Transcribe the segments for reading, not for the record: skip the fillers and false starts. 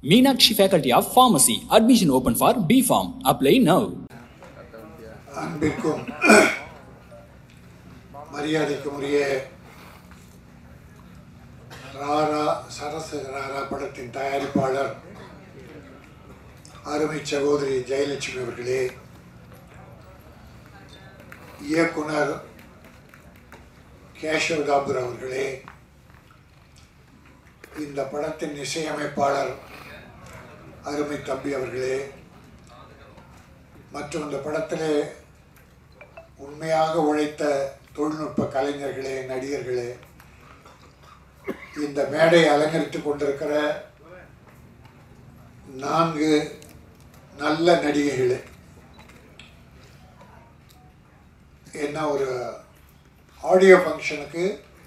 Meenakshi Faculty of Pharmacy. Admission open for B.Pharm. Apply now. அன்பிற்கும் மரியாதைக்கும் உரிய சரசு படத்தின் தயாரிப்பாளர் அருமை சகோதரி ஜெயலட்சுமி அவர்களே, இயக்குனர் K.Rajan அவர்களே, இந்த படத்தின் இசையமைப்பாளர் அருமை தம்பி அவர்களே, மற்றும் இந்த படத்திலே உண்மையாக உழைத்த தொழில்நுட்ப கலைஞர்களே, நடிகர்களே, இந்த மேடை அலங்கரித்துக் கொண்டிருக்கிற 4 நல்ல நடிகைகளே, என்ன ஒரு ஆடியோ ஃபங்க்ஷனுக்கு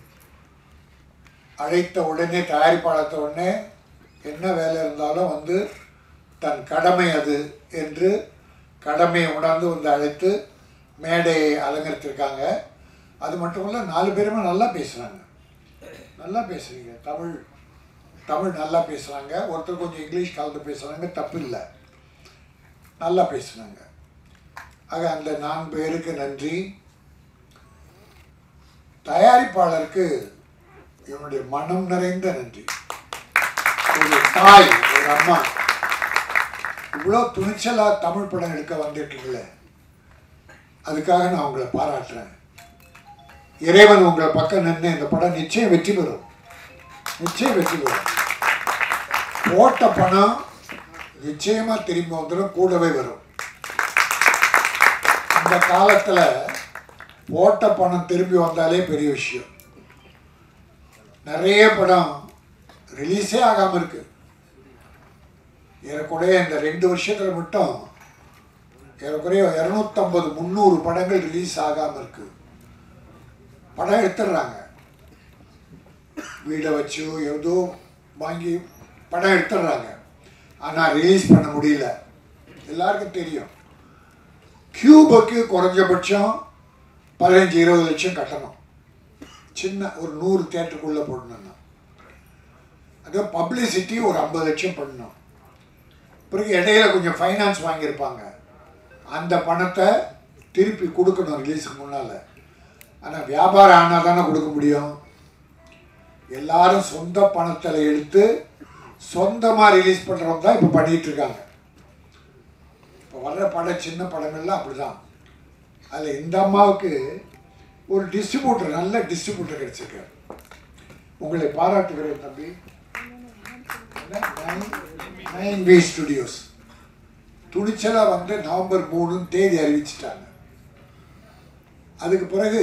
அழைத்த உடனே, தயாரிப்பாளத்த உடனே என்ன வேலை இருந்தாலும் வந்து தன் கடமை அது என்று கடமையை உணர்ந்து வந்து அழைத்து மேடையை அலங்கரித்திருக்காங்க. அது மட்டும் இல்லை, 4 பேருமே நல்லா பேசுகிறாங்க. நல்லா பேசுகிறீங்க, தமிழ் நல்லா பேசுகிறாங்க. ஒருத்தர் கொஞ்சம் இங்கிலீஷ் கலந்து பேசுகிறாங்க, தப்பு இல்லை, நல்லா பேசுனாங்க. ஆக அந்த 4 பேருக்கு நன்றி. தயாரிப்பாளருக்கு என்னுடைய மனம் நிறைந்த நன்றி. ஒரு தாய், ஒரு அம்மா இவ்வளோ துணிச்சலாக தமிழ் படம் எடுக்க வந்திருக்கீங்களே, அதுக்காக நான் உங்களை பாராட்டுறேன். இறைவன் உங்களை பக்கம் நின்று இந்த படம் நிச்சயம் வெற்றி பெறும், நிச்சயம் வெற்றி பெறும். போட்ட பணம் நிச்சயமாக திரும்பி வந்துடும், கூடவே வரும். இந்த காலத்தில் போட்ட பணம் திரும்பி வந்தாலே பெரிய விஷயம். நிறைய படம் ரிலீஸே ஆகாமல் இருக்கு. ஏறக்குறைய இந்த 2 வருஷத்தில் மட்டும் ஏறக்குறைய 250-300 படங்கள் ரிலீஸ் ஆகாமல் இருக்கு. படம் எடுத்துடுறாங்க, வீடை வச்சு ஏதோ வாங்கி படம் எடுத்துடுறாங்க, ஆனால் ரிலீஸ் பண்ண முடியல. எல்லாருக்கும் தெரியும், கியூபுக்கு குறைஞ்சபட்சம் 15-20 லட்சம் கட்டணும், சின்ன ஒரு 100 தியேட்டருக்குள்ளே போடணும்னா. அது பப்ளிசிட்டி ஒரு 50 லட்சம் பண்ணணும். பிறகு இடையில கொஞ்சம் ஃபைனான்ஸ் வாங்கியிருப்பாங்க, அந்த பணத்தை திருப்பி கொடுக்கணும் ரிலீஸுக்கு முன்னால். ஆனால் வியாபாரம் ஆனால் தானே கொடுக்க முடியும். எல்லாரும் சொந்த பணத்தில் எடுத்து சொந்தமாக ரிலீஸ் பண்ணுறவங்க தான் இப்போ பண்ணிகிட்ருக்காங்க. இப்போ வர்ற படம், சின்ன படங்கள்லாம் அப்படி தான். அதில் இந்த அம்மாவுக்கு ஒரு டிஸ்ட்ரிபியூட்டர், நல்ல டிஸ்ட்ரிபியூட்டர் கிடைச்சிருக்காரு. உங்களை பாராட்டுகிறேன் தம்பி. 9V ஸ்டுடியோஸ் துணிச்சலாக வந்து நவம்பர் 3 தேதி அறிவிச்சிட்டாங்க. அதுக்கு பிறகு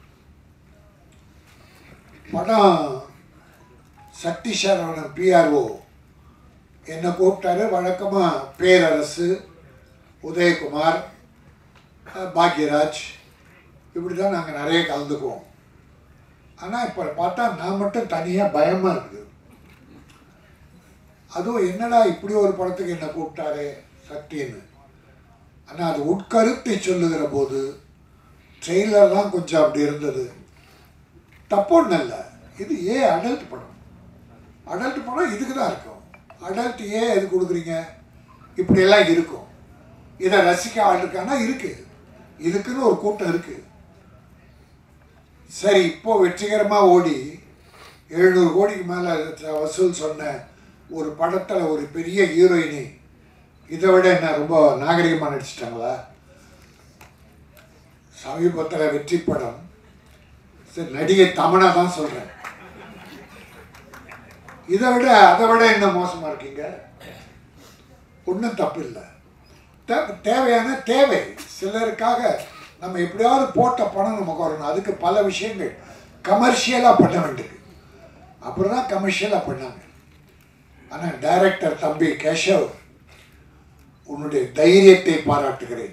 படம் சக்தி சரவணன் PRO என்னை கூப்பிட்டாரு. வழக்கமாக பேரரசு, உதயகுமார், பாக்யராஜ், இப்படி தான் நாங்கள் நிறைய கலந்துக்குவோம். ஆனால் இப்போ பார்த்தா நான் மட்டும் தனியாக பயமாக இருக்குது. அதுவும் என்னடா இப்படி ஒரு படத்துக்கு என்னை கூப்பிட்டாரு சக்தின்னு. ஆனால் அது உட்கருத்தை சொல்லுகிற போது ட்ரெய்லர் தான் கொஞ்சம் அப்படி இருந்தது. தப்பொன்னு இல்லை, இது அடல்ட் படம். அடல்ட் படம் இதுக்கு தான் இருக்கும். அடல்ட் எது கொடுக்குறீங்க, இப்படியெல்லாம் இருக்கும். இதை ரசிக்க ஆள் இருக்கானா இருக்குது, இதுக்குன்னு ஒரு கூட்டம் இருக்குது. சரி, இப்போ வெற்றிகரமாக ஓடி 700 கோடிக்கு மேலே வசூல் சொன்ன ஒரு படத்தில் ஒரு பெரிய ஹீரோயினி இதை விட என்ன ரொம்ப நாகரிகமாக நடிச்சிட்டாங்களா? சமீபத்தில் வெற்றி படம், சரி நடிகை தமனா தான் சொல்கிறேன், அதை விட என்ன மோசமாக இருக்கீங்க? ஒன்றும் தப்பு இல்லை, தேவையான தேவை. சிலருக்காக நம்ம எப்படியாவது போட்ட பணம் நமக்கு வரணும். அதுக்கு பல விஷயங்கள் கமர்ஷியலாக பண்ண வேண்டியது, அப்புறம் தான் கமர்ஷியலாக பண்ணாங்க. ஆனால் டைரக்டர் தம்பி கேஷவ், உன்னுடைய தைரியத்தை பாராட்டுகிறேன்.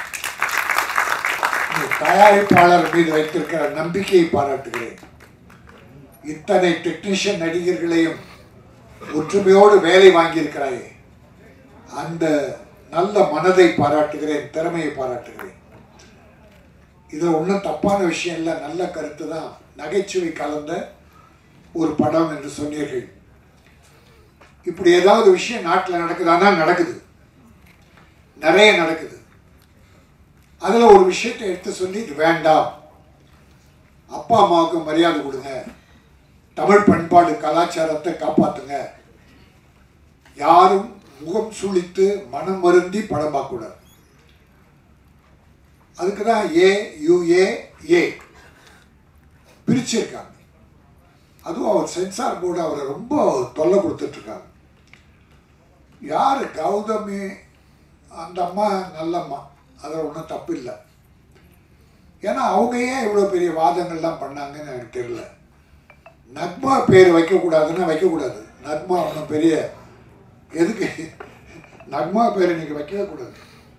தயாரிப்பாளர் மீது வைத்திருக்கிற நம்பிக்கையை பாராட்டுகிறேன். இத்தனை டெக்னீஷியன் நடிகர்களையும் ஒற்றுமையோடு வேலை வாங்கியிருக்கிறாயே, அந்த நல்ல மனதை பாராட்டுகிறேன், திறமையை பாராட்டுகிறேன். இதில் ஒன்றும் தப்பான விஷயம் இல்லை, நல்ல கருத்து தான். நகைச்சுவை கலந்த ஒரு படம் என்று சொன்னீர்கள். இப்படி ஏதாவது விஷயம் நாட்டில் நடக்குதானா? நடக்குது, நிறைய நடக்குது. அதில் ஒரு விஷயத்தை எடுத்து சொல்லி இது வேண்டாம், அப்பா அம்மாவுக்கு மரியாதை கொடுங்க, தமிழ் பண்பாடு கலாச்சாரத்தை காப்பாற்றுங்க, யாரும் முகம் சுளித்து மனம் வருந்தி படம் பார்க்கக்கூடாது. அதுக்கு தான் AUA பிரிச்சிருக்காங்க. அதுவும் அவர் சென்சார் போர்டு அவரை ரொம்ப தொல்லை கொடுத்துட்ருக்காங்க. யார் கௌதமி அந்த அம்மா நல்லம்மா, அதில் ஒன்றும் தப்பு இல்லை. ஏன்னா அவங்க ஏன் இவ்வளோ பெரிய வாதங்கள்லாம் பண்ணாங்கன்னு எனக்கு தெரியல. நக்மா பேர் வைக்கக்கூடாதுன்னா வைக்கக்கூடாது. நக்மா ஒன்றும் பெரிய எதுக்கு நக்மா பேரை நீங்கள் வைக்கவே கூடாது.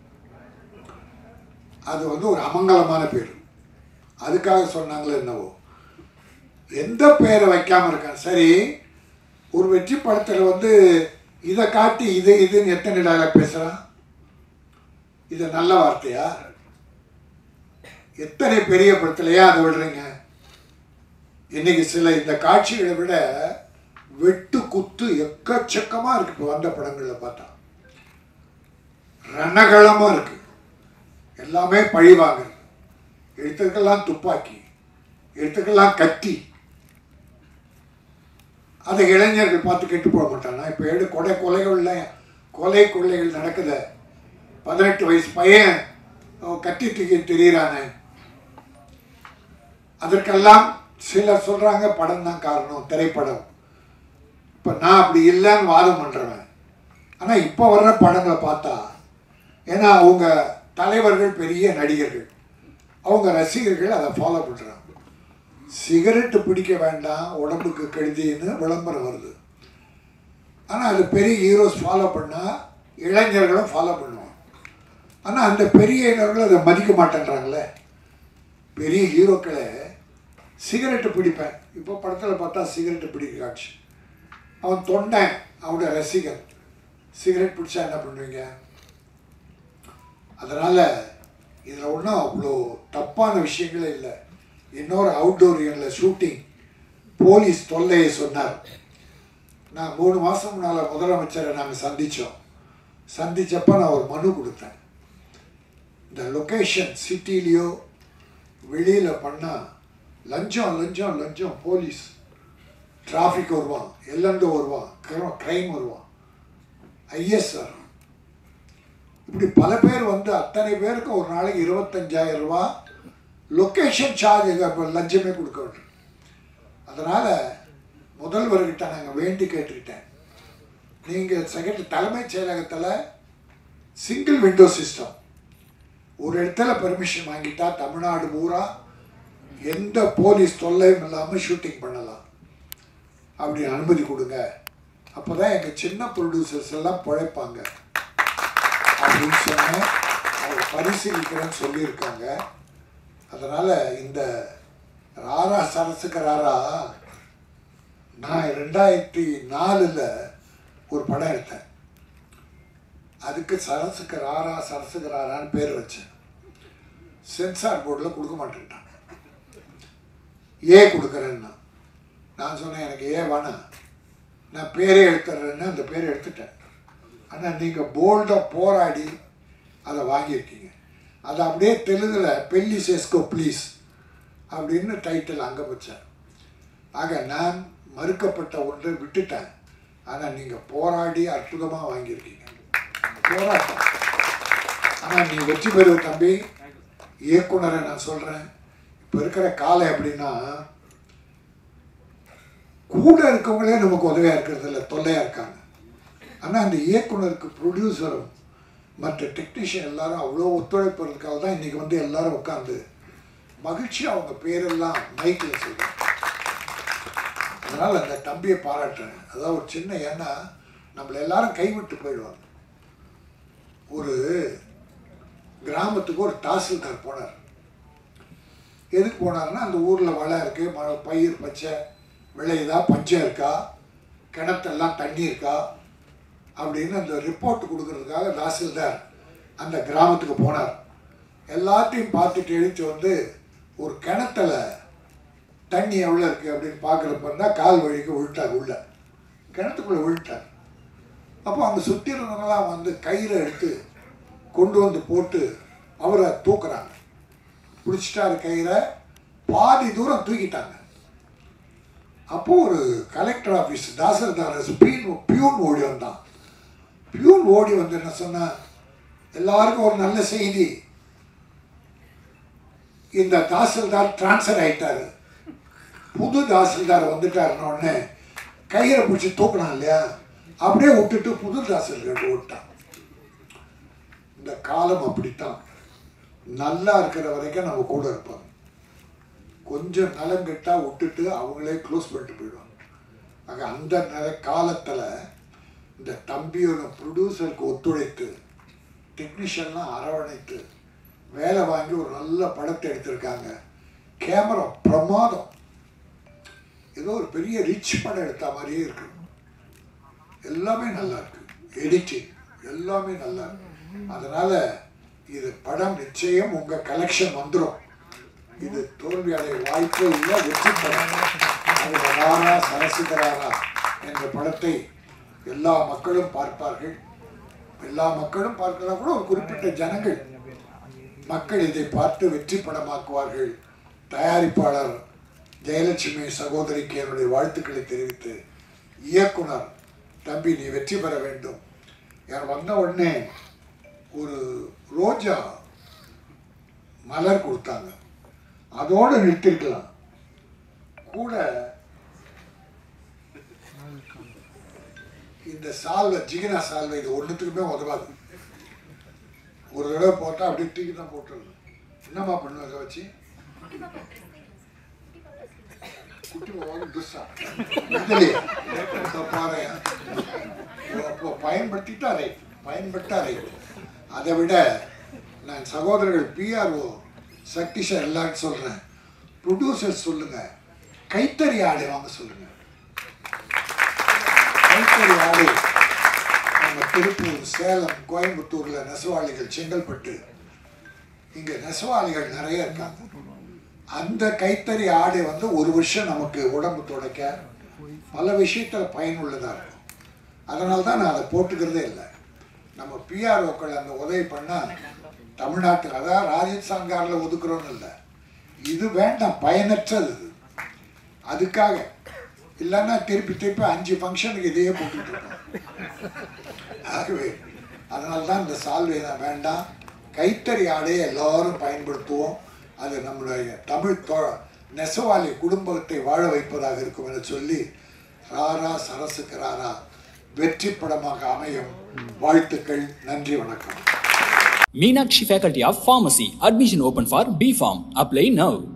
அது வந்து ஒரு அமங்கலமான பேர். அதுக்காக சொன்னாங்களே என்னவோ. எந்த பேரை வைக்காமல் இருக்கான். சரி, ஒரு வெற்றி படத்தில் வந்து இதை காட்டி இதுன்னு எத்தனை டைலாக் பேசுகிறான்? இது நல்ல வார்த்தையா? எத்தனை பெரிய படத்துலையா அதை விடுறீங்க? இன்னைக்கு சில இந்த காட்சிகளை விட வெட்டு குத்து எக்கச்சக்கமாக இருக்கு. இப்போ வந்த படங்களில் பார்த்தா ரணகளமாக இருக்கு. எல்லாமே பழி வாங்குறது, எடுத்துக்கெல்லாம் துப்பாக்கி, எடுத்துக்கெல்லாம் கத்தி. அதை இளைஞர்கள் பார்த்து கெட்டு போக மாட்டானா? இப்போ கொலை கொள்ளைகள் நடக்குது. 18 வயசு பையன் கத்தி தூக்கி தெரியுறானே. அதற்கெல்லாம் சிலர் சொல்றாங்க படம் தான் காரணம், திரைப்படம். இப்போ நான் அப்படி இல்லைன்னு வாதம் பண்ணுறேன். ஆனால் இப்போ வர்ற படங்களை பார்த்தா, ஏன்னா அவங்க தலைவர்கள் பெரிய நடிகர்கள், அவங்க ரசிகர்கள் அதை ஃபாலோ பண்ணுறாங்க. சிகரெட்டு பிடிக்க வேண்டாம், உடம்புக்கு கெடுதின்னு விளம்பரம் வருது. ஆனால் அது பெரிய ஹீரோஸ் ஃபாலோ பண்ணால் இளைஞர்களும் ஃபாலோ பண்ணுவாங்க. ஆனால் அந்த பெரிய இளைஞர்கள் அதை மதிக்க மாட்டேன்றாங்களே. பெரிய ஹீரோக்களை சிகரெட்டு பிடிப்பேன். இப்போ படத்தில் பார்த்தா சிகரெட்டு பிடிக்க காட்சி. அவன் தொண்டன், அவனோட ரசிகர். சிகரெட் பிடிச்சா என்ன பண்ணுவீங்க? அதனால் இதில் ஒன்றும் அவ்வளோ தப்பான விஷயங்களே இல்லை. இன்னொரு அவுட்டோர் ஏரியாவில் ஷூட்டிங், போலீஸ் தொல்லையை சொன்னார். நான் 3 மாதம் முன்னால் முதலமைச்சரை நாங்கள் சந்தித்தப்போ நான் ஒரு மனு கொடுத்தேன். இந்த லொக்கேஷன் சிட்டிலேயோ வெளியில் பண்ணால் லஞ்சம் லஞ்சம் லஞ்சம், போலீஸ் டிராஃபிக் வருவான், எல்லண்டோ வருவான், க்ரைம் வருவான், IS வரும். இப்படி பல பேர் வந்து அத்தனை பேருக்கு ஒரு நாளைக்கு 25,000 ரூபா லொக்கேஷன் சார்ஜ் லஞ்சமே கொடுக்க வேண்டும். அதனால் முதல்வர்கிட்ட நாங்கள் வேண்டி கேட்டுக்கிட்டேன், நீங்கள் தலைமைச் செயலகத்தில் சிங்கிள் விண்டோ சிஸ்டம், ஒரு இடத்துல பெர்மிஷன் வாங்கிட்டா தமிழ்நாடு பூரா எந்த போலீஸ் தொல்லையும் இல்லாமல் ஷூட்டிங் பண்ணலாம், அப்படி அனுமதி கொடுங்க. அப்போ தான் எங்கள் சின்ன ப்ரொடியூசர்ஸ் எல்லாம் பிழைப்பாங்க அப்படின்னு சொன்னேன். அவங்க பரிசீலிக்கிறேன்னு சொல்லியிருக்காங்க. அதனால் இந்த ராரா சரசுக்கு ராரா, நான் 2004 ஒரு படம் எடுத்தேன். அதுக்கு சரசுக்கு ராரான்னு பேர் வச்சேன். சென்சார் போர்டில் கொடுக்க மாட்டேன்ட்டான். கொடுக்குறேன்னா நான் சொன்னேன், எனக்கு வேணாம், நான் பேரே எடுத்துடுறேன்னு அந்த பேரை எடுத்துட்டேன். ஆனால் நீங்கள் போல்டாக போராடி அதை வாங்கியிருக்கீங்க. அதை அப்படியே தெலுங்கில் பெல்லி சேஸ்கோ ப்ளீஸ் அப்படின்னு டைட்டில் அங்கே வச்சேன். ஆக நான் மறுக்கப்பட்ட ஒன்றை விட்டுட்டேன். ஆனால் நீங்கள் போராடி அற்புதமாக வாங்கியிருக்கீங்க. போராட்டம். ஆனால் நீ வெற்றி பெறுவ தம்பி. இயக்குனரை நான் சொல்கிறேன், இப்போ இருக்கிற காலம் எப்படின்னா, கூட இருக்கவங்களே நமக்கு உதவியாக இருக்கிறது இல்லை, தொல்லையாக இருக்காங்க. ஆனால் அந்த இயக்குனருக்கு ப்ரொடியூசரும் மற்ற டெக்னீஷியன் எல்லாரும் அவ்வளோ ஒத்துழைப்புறதுக்காக தான் இன்றைக்கி வந்து எல்லோரும் உட்காந்து மகிழ்ச்சியாக அவங்க பேரெல்லாம் மைக்கில் சொல்லுவாங்க. அதனால் அந்த தம்பியை பாராட்டுறேன். அதாவது ஒரு சின்ன, ஏன்னா நம்மளை எல்லாரும் கைவிட்டு போயிடுவாங்க. ஒரு கிராமத்துக்கு ஒரு தாசில்தார் போனார். எதுக்கு போனார்னா, அந்த ஊரில் வளம் இருக்குது, பயிர் பச்சை விளையுதா, பஞ்சம் இருக்கா, கிணத்தெல்லாம் தண்ணி இருக்கா அப்படின்னு அந்த ரிப்போர்ட் கொடுக்கறதுக்காக தாசில்தார் அந்த கிராமத்துக்கு போனார். எல்லாத்தையும் பார்த்துட்டு எழுத்து வந்து ஒரு கிணத்துல தண்ணி எவ்வளோ இருக்குது அப்படின்னு பார்க்குறப்ப தான் கால் வழிக்கு விழுட்டார். உள்ள கிணத்துக்குள்ளே விழுட்டார். அப்போ அங்கே சுற்றி இருந்தவங்களாம் வந்து கயிறை எடுத்து கொண்டு வந்து போட்டு அவரை தூக்குறாங்க. பிடிச்சிட்டாரு கயிறை, பாதி தூரம் தூக்கிட்டாங்க. அப்போது ஒரு கலெக்டர் ஆஃபீஸ் தாசில்தார் பியூன் ஓடி வந்தான். பியூன் ஓடி வந்து என்ன சொன்னா, எல்லாருக்கும் ஒரு நல்ல செய்தி, இந்த தாசில்தார் டிரான்ஸ்ஃபர் ஆகிட்டாரு, புது தாசில்தார் வந்துட்டாருன்னு உடனே கயிறை பிடிச்சி தூக்கினான் இல்லையா, அப்படியே விட்டுட்டு புது தாசில்தார் விட்டான். இந்த காலம் அப்படித்தான், நல்லா இருக்கிற வரைக்கும் நம்ம கூட இருப்பாங்க, கொஞ்சம் நலம் கெட்டா விட்டுட்டு அவங்களே க்ளோஸ் பண்ணிட்டு போயிடுவாங்க. ஆக அந்த காலத்தில் இந்த தம்பியோட ப்ரொடியூசருக்கு ஒத்துழைத்து டெக்னீஷியன்லாம் அரவணைத்து வேலை வாங்கி ஒரு நல்ல படத்தை எடுத்திருக்காங்க. கேமரா பிரமாதம், ஏதோ ஒரு பெரிய ரிச் படம் எடுத்த மாதிரியே இருக்கு. எல்லாமே நல்லா இருக்கு, எடிட்டிங் எல்லாமே நல்லா இருக்கு. அதனால இது படம் நிச்சயம் உங்க கலெக்ஷன் வந்துடும். இது தோல்வி அடைய வாய்ப்பே இல்லை, வெற்றி படம். அது சரசுக்கராரா என்ற படத்தை எல்லா மக்களும் பார்ப்பார்கள். எல்லா மக்களும் பார்க்கலாம் கூட, ஒரு குறிப்பிட்ட ஜனங்கள் மக்கள் இதை பார்த்து வெற்றி படமாக்குவார்கள். தயாரிப்பாளர் ஜெயலட்சுமி சகோதரிக்கு என்னுடைய வாழ்த்துக்களை தெரிவித்து, இயக்குனர் தம்பி நீ வெற்றி பெற வேண்டும். யார் வந்த உடனே ஒரு ரோஜா மலர் கொடுத்தாங்க, அதோடு நிறுத்திருக்கலாம் கூட. இந்த சால்வை, ஜிகினா சால்வை, இது ஒன்றுத்துக்குமே உதவாது. ஒரு தடவை போட்டால் அப்படியே தூக்கி தான் போட்டுருது. என்னம்மா பண்ணுவோம் அதை வச்சு? குட்டி போவாங்க துஷா இதுலையே பாரு. அப்போ பயன்படுத்தாரே. அதை விட நான் சகோதரர்கள் பிஆர்ஓ சக்திஷா எல்லாரும் சொல்கிறேன், ப்ரொடியூசர்ஸ் சொல்லுங்கள், கைத்தறி ஆடை வாங்க சொல்லுங்கள். கைத்தறி ஆடை நம்ம திருப்பூர், சேலம், கோயம்புத்தூரில் நெசவாளிகள், செங்கல்பட்டு, இங்கே நெசவாளிகள் நிறைய இருக்காங்க. அந்த கைத்தறி ஆடை வந்து ஒரு வருஷம் நமக்கு உடம்பு துடைக்க பல விஷயத்தில் பயனுள்ளதாக இருக்கும். அதனால தான் நான் அதை போட்டுக்கிறதே இல்லை. நம்ம பிஆர்ஓக்கள் அந்த உதவி பண்ணால் தமிழ்நாட்டில், அதாவது ராஜஸ்தான்காரில் ஒதுக்குறோன்னு இல்லை, இது வேண்டாம், பயனற்றது. அதுக்காக இல்லைன்னா திருப்பி 5 ஃபங்க்ஷனுக்கு இதையே போட்டுட்டு இருக்கோம். ஆகவே அதனால தான் இந்த சால்வை தான் வேண்டாம், கைத்தறி ஆடையை எல்லாரும் பயன்படுத்துவோம். அது நம்முடைய தமிழ் நெசவாளி குடும்பத்தை வாழ வைப்பதாக இருக்கும் என சொல்லி, ராரா சரசுக்கு ராரா வெற்றி படமாக அமையும். வாழ்த்துக்கள், நன்றி, வணக்கம். Meenakshi Faculty of Pharmacy. Admission open for B Farm. Apply now.